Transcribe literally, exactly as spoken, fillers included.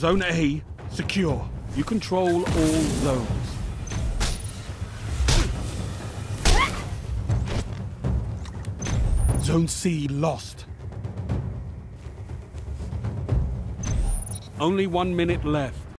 Zone A, secure. You control all zones. Zone C lost. Only one minute left.